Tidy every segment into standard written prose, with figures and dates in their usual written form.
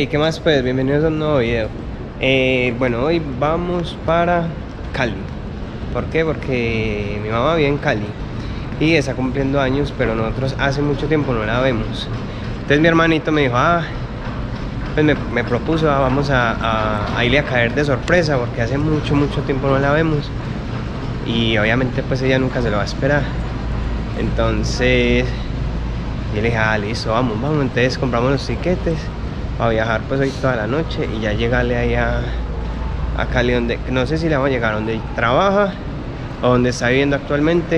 Hey, ¿qué más pues? Bienvenidos a un nuevo video. Bueno, hoy vamos para Cali. ¿Por qué? Porque mi mamá vive en Cali y está cumpliendo años, pero nosotros hace mucho tiempo no la vemos. Entonces mi hermanito me dijo, pues me propuso, vamos a irle a caer de sorpresa porque hace mucho tiempo no la vemos. Y obviamente pues ella nunca se lo va a esperar. Entonces yo le dije, listo, vamos. Entonces compramos los tiquetes para viajar pues hoy toda la noche y ya llegarle ahí a Cali, donde no sé si le vamos a llegar donde trabaja o donde está viviendo actualmente,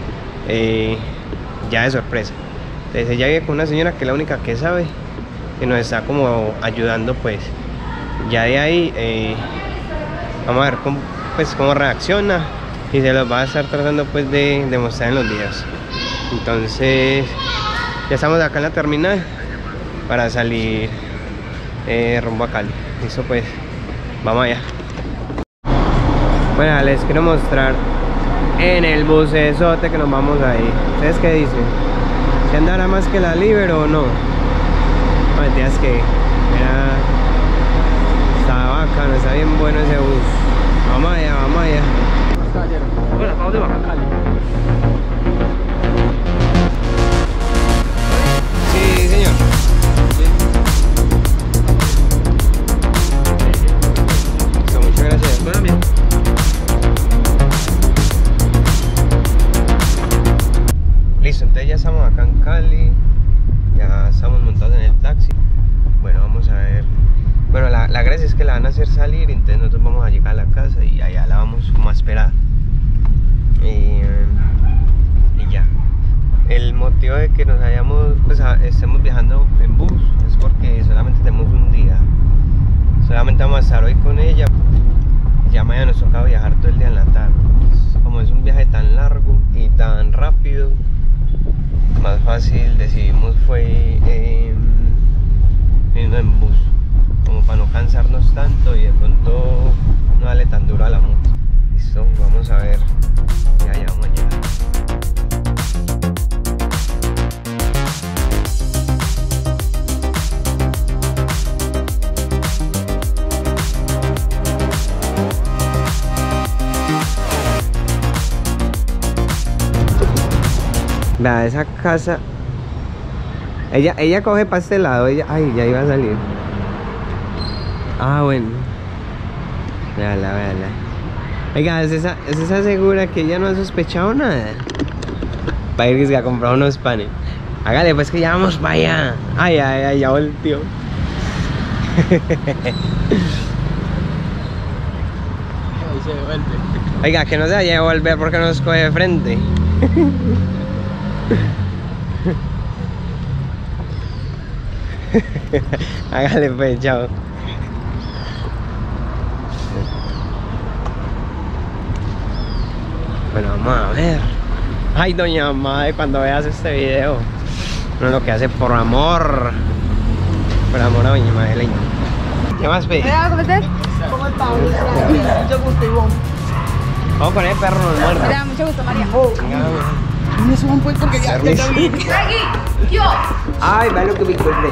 ya de sorpresa. Entonces ella vive con una señora que es la única que sabe, que nos está como ayudando pues. Ya de ahí vamos a ver cómo reacciona y se los va a estar tratando pues de mostrar en los videos. Entonces ya estamos acá en la terminal para salir rumbo a Cali. Listo, pues vamos allá. Bueno, les quiero mostrar en el busesote que nos vamos ahí. ¿Ustedes qué dicen? ¿Se andará más que la Libero o no? No, mentiras que mira, está bacano, está bien bueno ese bus. Vamos allá, vamos allá. Bueno, ¿para dónde va? Cali. Sí, señor. Listo, muchas gracias. Bueno, bien. Listo, entonces ya estamos acá en Cali. Ya estamos montados en el taxi. Bueno, vamos a ver. Bueno, la gracia es que la van a hacer salir, entonces nosotros vamos a llegar a la casa y allá la vamos como a esperar. Y ya. El motivo de que nos estemos viajando en bus es porque solamente tenemos un día. Solamente vamos a estar hoy con ella. Ya mañana nos toca viajar todo el día en la tarde. Como es un viaje tan largo y tan rápido, más fácil decidimos fue irnos en bus, como para no cansarnos tanto y de pronto no darle tan duro a la moto. Listo, vamos a ver. Ya vamos a llegar. Vea, esa casa. Ella coge para este lado. Ay, ya iba a salir. Bueno. Véala. Oiga, ¿es esa segura que ella no ha sospechado nada? Va a ir a comprar unos panes. Hágale pues que ya vamos para allá. Ay, ya volteó. Oiga, que no se vaya a volver porque nos coge de frente. Hágale pues, chao. Bueno, vamos a ver. Ay, doña madre, cuando veas este video, uno lo que hace por amor a doña Madeleine. ¿Qué más ve? ¿Cómo estás? ¿Cómo estás? Mucho gusto, Ivonne. Vamos con el perro, nos muerde. Mira, mucho gusto, María. No se van pues porque ya está bien. Aquí, yo. Ay, va lo que me encontré.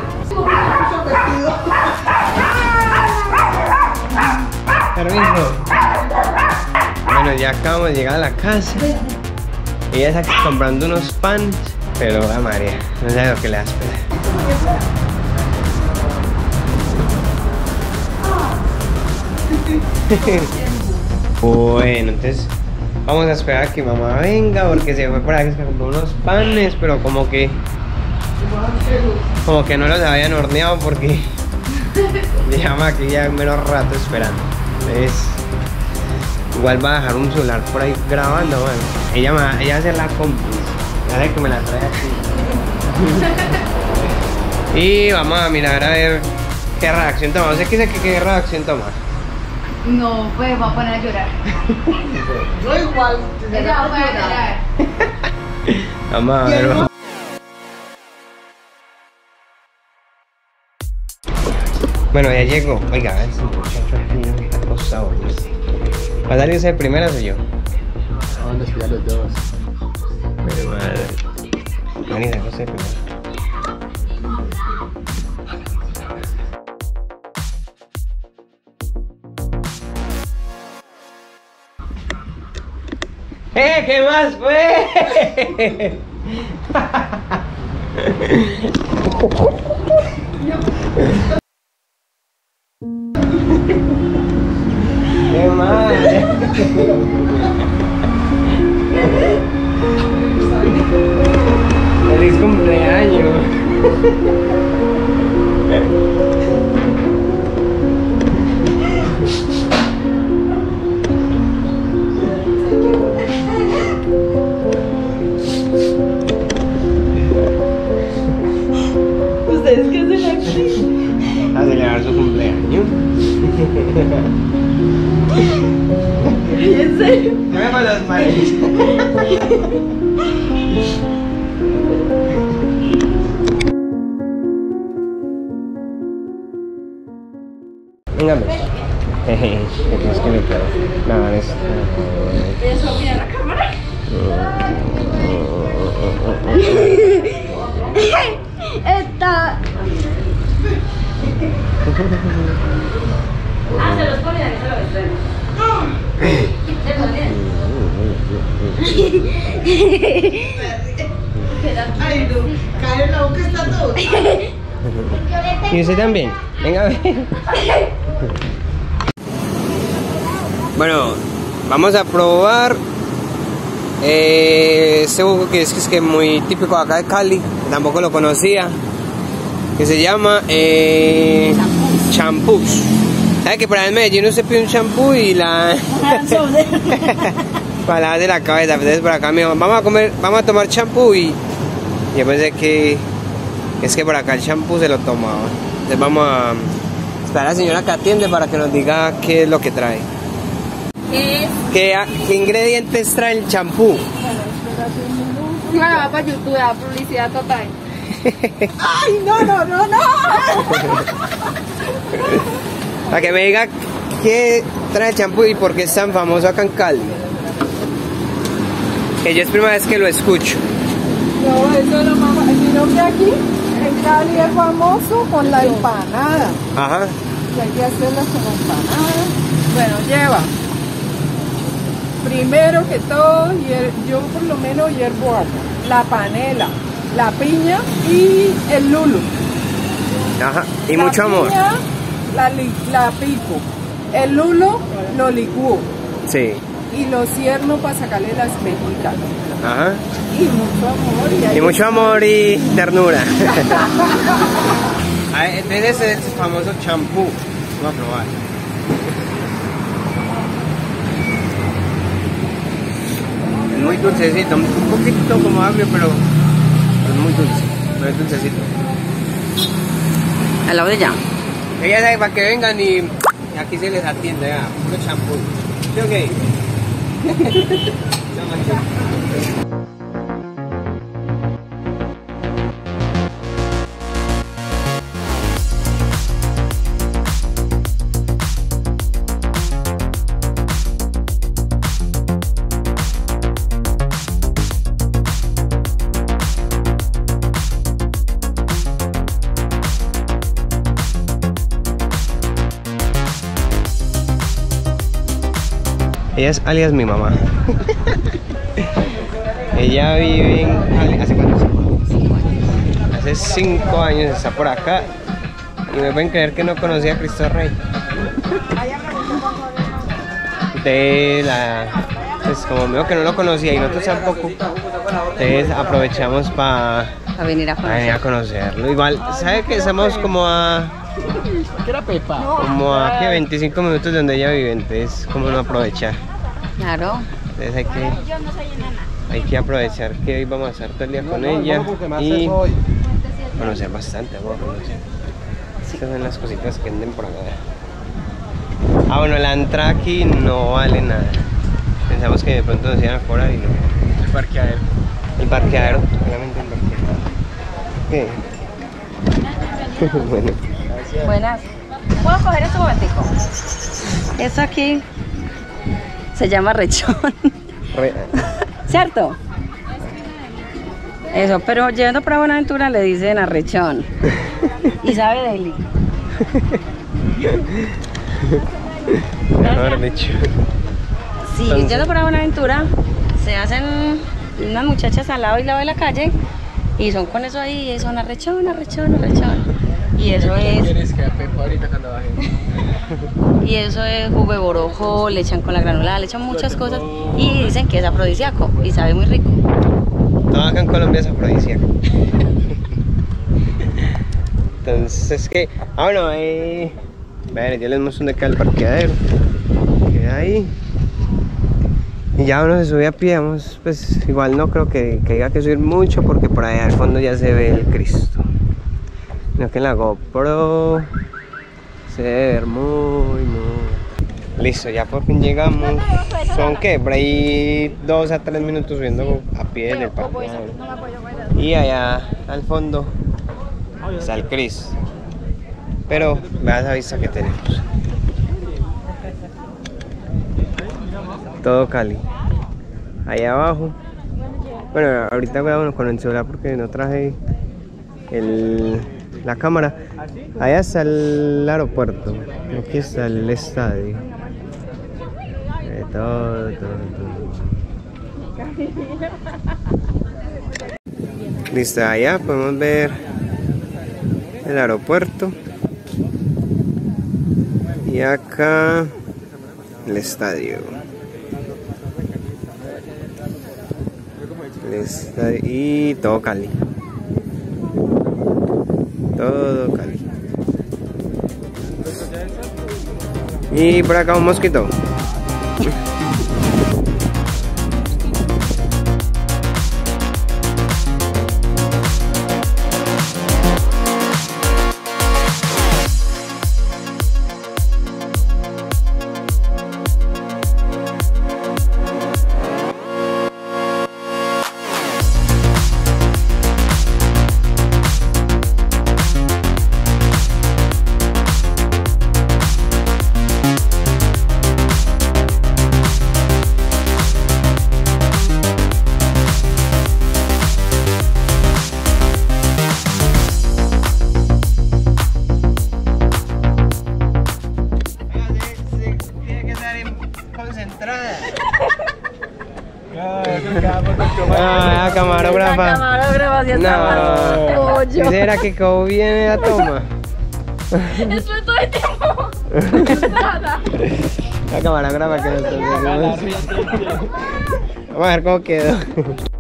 Permiso. Bueno, ya acabamos de llegar a la casa. Ella está aquí comprando unos panes, pero a María, no sé lo que le da espera. Bueno, entonces vamos a esperar a que mamá venga porque se fue por ahí a comprar unos panes, pero como que no los habían horneado porque llevamos aquí ya menos rato esperando. Entonces igual va a dejar un celular por ahí grabando, bueno. Ella va a ser la cómplice. Ya sé que me la trae aquí. Y vamos a mirar a ver qué reacción toma. No sé qué reacción toma. No, pues va a poner a llorar. Yo igual. Ella va a poner a llorar. Vamos a ver. Bueno, ya llegó. Oiga, ese muchacho aquí está acostado. ¿Va a salirse de primera o yo? Vamos a estudiar los dos. Pero madre. Vení, se acostó de primera. ¿Qué más fue? ¡Qué madre! ¡Feliz cumpleaños! ¿Ustedes qué hacen aquí? A celebrar su cumpleaños. ¿En serio? Yo me con los maíz. Venga, jeje, que tienes que meter. Nada, es. ¿Eso mira la cámara? Esta. Se los pone y se lo estreno. Se los Ay, no. Cae en la boca está todo. ¿Y usted también? Venga, a ver. Bueno, vamos a probar este jugo que es que muy típico acá de Cali, tampoco lo conocía, que se llama champús. ¿Sabe que por ahí en Medellín uno se pide un champú y la para lavar de la cabeza? Entonces por acá me dijo, vamos a tomar champú y yo pensé que es que por acá el champú se lo tomaba. Entonces vamos a esperar a la señora que atiende para que nos diga qué es lo que trae. ¿Qué ingredientes trae el champú? Claro, para YouTube, la publicidad total. ¡Ay, no! Para que me diga qué trae el champú y por qué es tan famoso acá en Cali. Que yo es primera vez que lo escucho. No, eso no, mamá. Sino que aquí en Cali es famoso con la empanada. Ajá. Y hay que hacerla como empanada. Bueno, lleva. Primero que todo, yo por lo menos hiervo agua, la panela, la piña y el lulo. Ajá. Y La mucho amor. Piña, la pico. El lulo lo licúo Sí. y lo cierno para sacarle las pejitas. Ajá. Y mucho amor. Y mucho amor y ternura. Entonces ese es el famoso champú. Vamos a probar. Es muy dulcecito, un poquito como agrio, pero es muy dulce. Pero es dulcecito. A la de ya. Ella sabe para que vengan y aquí se les atiende, ya. Puro champú. ¿Sí o qué? Ella es alias mi mamá. Ella vive en Cali. ¿Hace cuánto? Hace 5 años está por acá. Y me pueden creer que no conocía a Cristo Rey. Pues como veo que no lo conocía y nosotros tampoco, entonces aprovechamos para venir a conocerlo. Igual, ¿sabe que estamos como a... ¿Qué era Pepa? Como a ¿qué? 25 minutos de donde ella vive, entonces como no aprovechar. Claro. Entonces hay que aprovechar que hoy vamos a estar todo el día con ella y conocer bastante, vamos a conocer. Estas son las cositas que venden por acá. Ah, bueno, la entrada aquí no vale nada. Pensamos que de pronto nos iban a cobrar y no. El parqueadero. El parqueadero, solamente el parqueadero. ¿Qué? Bueno. Buenas. ¿Puedo coger este momentico? Eso aquí se llama rechón. ¿Cierto? Eso, pero yendo para Buenaventura le dicen arrechón. Y sabe deli. Mejor dicho. Sí, Entonces, yendo para Buenaventura se hacen unas muchachas al lado y lado de la calle y son con eso ahí, y son arrechón, arrechón, arrechón. Y eso ¿Qué es, quieres que a Pepa ahorita cuando baje? y eso es jugo de borojo, le echan con la granulada, le echan muchas cosas y dicen que es afrodisíaco y sabe muy rico. Todo acá en Colombia es afrodisíaco. Entonces es que, bueno, bueno, yo les muestro dónde queda el parqueadero. Queda ahí. Y ya uno se sube a pie, vamos, pues igual no creo que haya que subir mucho porque por allá al fondo ya se ve el Cristo. No, que en la GoPro se debe ver muy. Listo, ya por fin llegamos. Son que por ahí 2 a 3 minutos subiendo a pie en el parqueadero. Y allá al fondo está el Cristo. Pero vean esa vista que tenemos. Todo Cali. Allá abajo. Bueno, ahorita grabo con el celular porque no traje la cámara. Allá está el aeropuerto. Aquí está el estadio. Todo. Listo, allá podemos ver el aeropuerto. Y acá el estadio. Y todo Cali. Todo Cali. Y por acá un mosquito. Ah, camarógrafa. La camarógrafa ya está. No. Pollo. ¿Y será que como viene la toma? Eso es todo el tiempo. La camarógrafa que nos está. Vamos a ver cómo quedó.